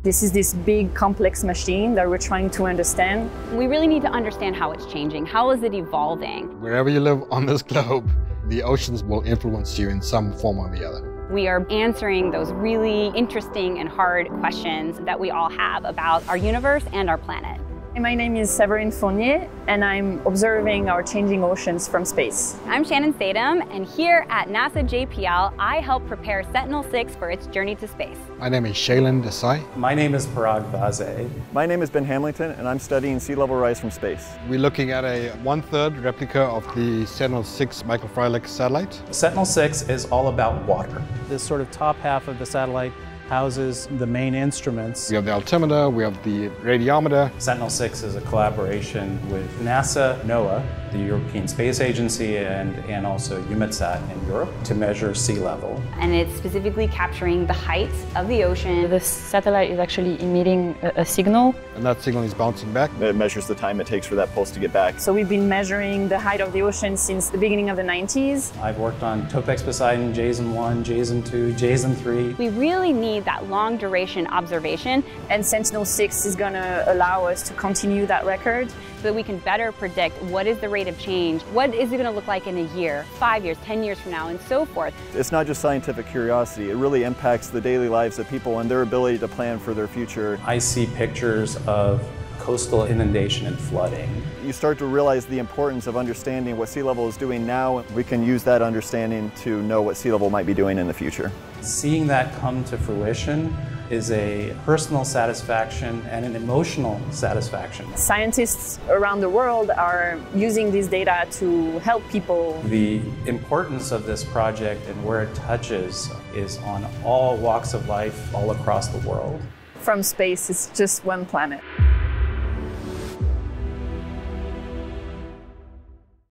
This is this big, complex machine that we're trying to understand. We really need to understand how it's changing. How is it evolving? Wherever you live on this globe, the oceans will influence you in some form or the other. We are answering those really interesting and hard questions that we all have about our universe and our planet. My name is Séverine Fournier, and I'm observing our changing oceans from space. I'm Shannon Sadum, and here at NASA JPL, I help prepare Sentinel-6 for its journey to space. My name is Shailen Desai. My name is Parag Vaze. My name is Ben Hamilton, and I'm studying sea level rise from space. We're looking at a 1/3 replica of the Sentinel-6 Michael Freilich satellite. Sentinel-6 is all about water. This sort of top half of the satellite houses the main instruments. We have the altimeter, we have the radiometer. Sentinel-6 is a collaboration with NASA, NOAA, the European Space Agency, and also EUMETSAT in Europe to measure sea level. And it's specifically capturing the height of the ocean. The satellite is actually emitting a signal. And that signal is bouncing back. It measures the time it takes for that pulse to get back. So we've been measuring the height of the ocean since the beginning of the 90s. I've worked on Topex Poseidon, JSON-1, JSON-2, JSON-3. We really need that long duration observation. And Sentinel-6 is going to allow us to continue that record. So that we can better predict what is the rate of change, what is it going to look like in a year, 5 years, 10 years from now, and so forth. It's not just scientific curiosity, it really impacts the daily lives of people and their ability to plan for their future. I see pictures of coastal inundation and flooding. You start to realize the importance of understanding what sea level is doing now. We can use that understanding to know what sea level might be doing in the future. Seeing that come to fruition is a personal satisfaction and an emotional satisfaction. Scientists around the world are using this data to help people. The importance of this project and where it touches is on all walks of life all across the world. From space, it's just one planet.